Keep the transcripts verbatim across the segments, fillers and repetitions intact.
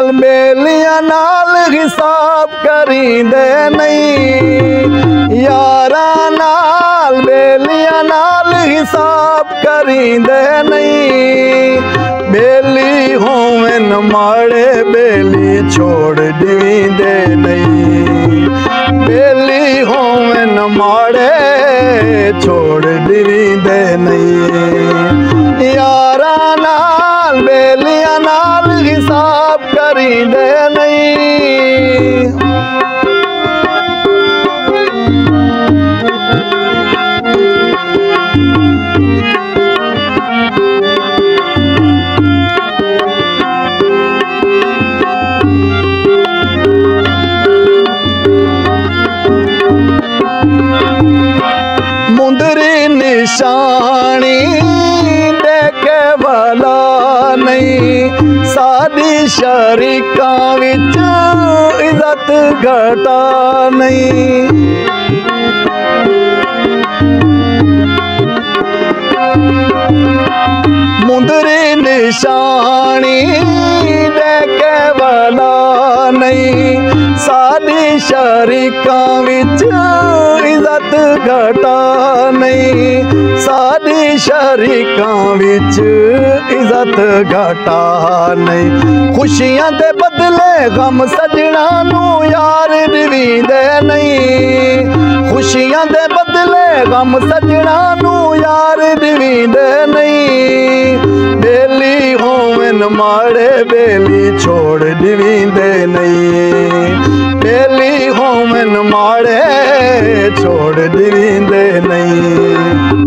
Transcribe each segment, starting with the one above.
नाल बेलियां नाल हिसाब करींदे नहीं, यारा नाल बेलियां नाल हिसाब करींदे नहीं। बेली होवे न माड़े बेली छोड़ दींदे नहीं, बेली होवे न माड़े छोड़ दींदे नहीं। यारा नाल बेलियां नाल हिसाब करींदे नहीं। मुंदरी निशानी देखे भला नहीं, सादी शरीका विच इज्जत घटा नहीं। मुंदरी निशानी देखे भला नहीं, सादी शरीका विच इज्जत घटा नहीं, सादी शरीका विच इज्जत घटा नहीं। खुशियां दे बदले गम सजना नू यार दींदे नहीं, खुशियां दे बदले गम सजना नू यार दींदे नहीं। बेली होवन माड़े बेली छोड़ दींदे नहीं, बेली होवन माड़े छोड़ दींदे नहीं।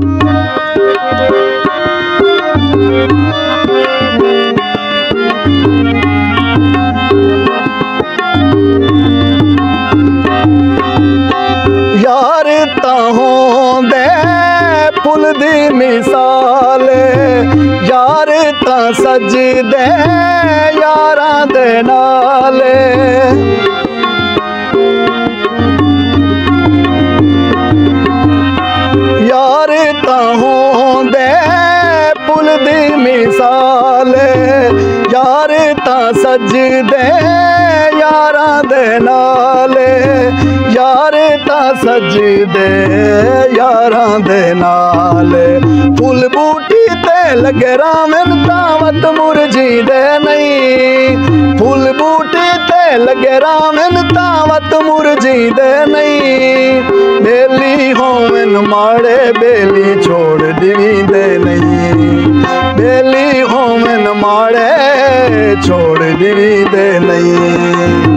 यार ताहों दे पुल दी मिसाल, यार ता सजदे यारां दे नाले। यार ताहों दे पुल दी मिसाल, यार ता सजदे यारां दे नाले। यार ता सजदे यारां दे नाले। फुल बूटी ते लगे रामन तावत मुरझींदे नहीं, फुल बूटी ते लगे रामन तावत मुरझींदे नहीं। बेली होवन माड़े बेली छोड़ दींदे नहीं, बेली होवन माड़े छोड़ दींदे नहीं।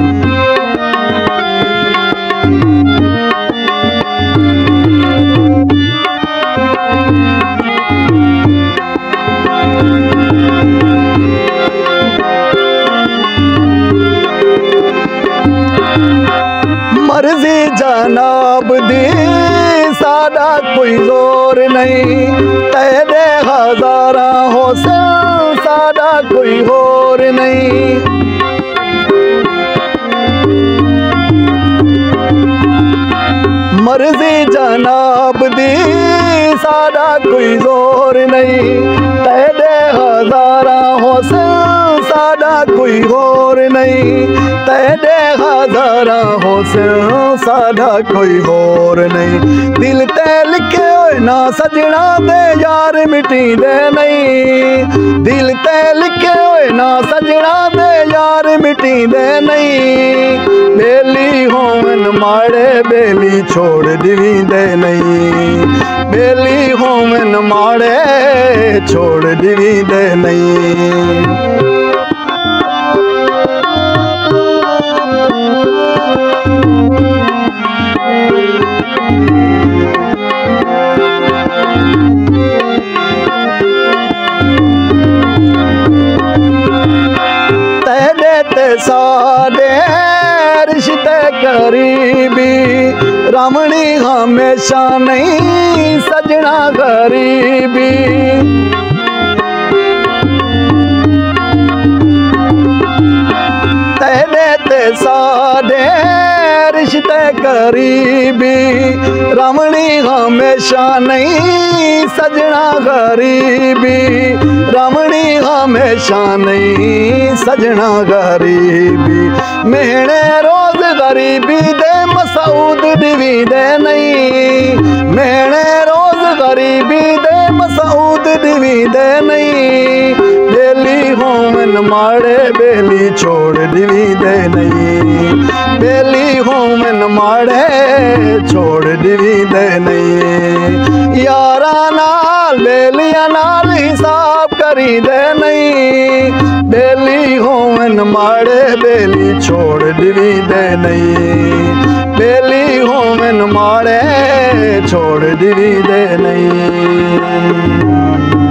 मर्जी जनाब दी सादा कोई जोर नहीं, तेरे हजारा होसन सादा कोई होर नहीं। मर्जी जनाब दी सादा कोई जोर नहीं, तेरे हजारा होसन सादा कोई होर नहीं। तेरे हजारा होसन सादा कोई होर नहीं। दिल ते लिखे होए ना सजना दे यार मिटींदे नहीं, दिल ते लिखे होए ना सजना दे यार मिटींदे नहीं। बेली होवन माड़े बेली छोड़ दींदे नहीं, बेली होवन माड़े छोड़ दींदे नहीं। सारे रिश्ते करीबी रमणी हमेशा नहीं सजना गरीबी। तेरे ते सारे रिश्ते करीबी रमणी हमेशा नहीं सजना गरीबी रमणी हमेशा नहीं सजना गरीबी मेहने रोज गरीबी दे मसूद दिवी दे नहीं मेहने रोज गरीबी दे मसूद दिवी दे नहीं बेली होमन माड़े बेली छोड़ दिवी दे नहीं बेली होमन माड़े छोड़ दिवी दे नहीं यारा नाल बेलिया नाल हिसाब करी दे नहीं बेली होमन माड़े बेली छोड़ दिवी दे नहीं बेली होमन माड़े छोड़ दिवी दे नहीं।